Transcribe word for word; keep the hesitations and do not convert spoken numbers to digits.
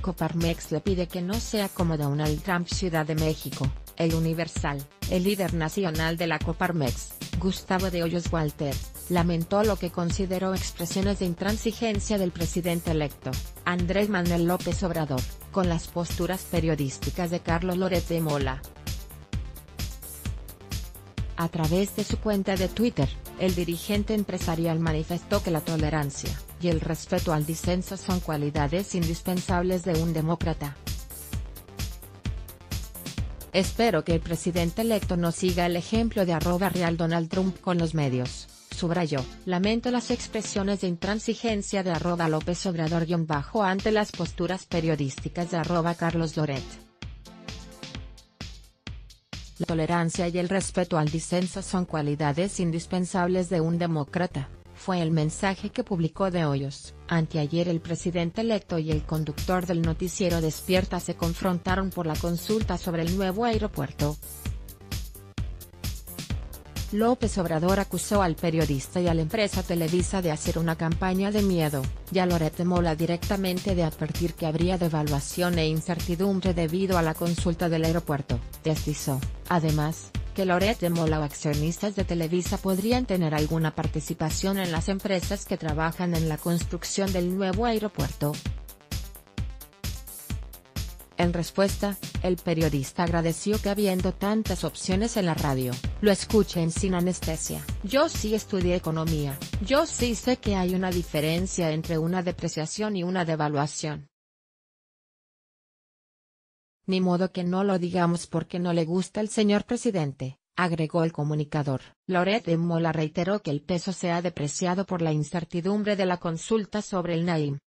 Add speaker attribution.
Speaker 1: Coparmex le pide que no sea como Donald Trump. Ciudad de México, El Universal, el líder nacional de la Coparmex, Gustavo de Hoyos Walter, lamentó lo que consideró expresiones de intransigencia del presidente electo, Andrés Manuel López Obrador, con las posturas periodísticas de Carlos Loret de Mola. A través de su cuenta de Twitter, el dirigente empresarial manifestó que la tolerancia y el respeto al disenso son cualidades indispensables de un demócrata. Espero que el presidente electo no siga el ejemplo de arroba real Donald Trump con los medios, subrayó. Lamento las expresiones de intransigencia de arroba López Obrador guión bajo ante las posturas periodísticas de arroba Carlos Loret. La tolerancia y el respeto al disenso son cualidades indispensables de un demócrata, fue el mensaje que publicó De Hoyos. Anteayer el presidente electo y el conductor del noticiero Despierta se confrontaron por la consulta sobre el nuevo aeropuerto. López Obrador acusó al periodista y a la empresa Televisa de hacer una campaña de miedo, y a Loret de Mola directamente de advertir que habría devaluación e incertidumbre debido a la consulta del aeropuerto. Deslizó, además, que Loret de Mola o accionistas de Televisa podrían tener alguna participación en las empresas que trabajan en la construcción del nuevo aeropuerto. En respuesta, el periodista agradeció que habiendo tantas opciones en la radio, lo escuchen sin anestesia. Yo sí estudié economía, yo sí sé que hay una diferencia entre una depreciación y una devaluación. Ni modo que no lo digamos porque no le gusta el señor presidente, agregó el comunicador. Loret de Mola reiteró que el peso se ha depreciado por la incertidumbre de la consulta sobre el Naim.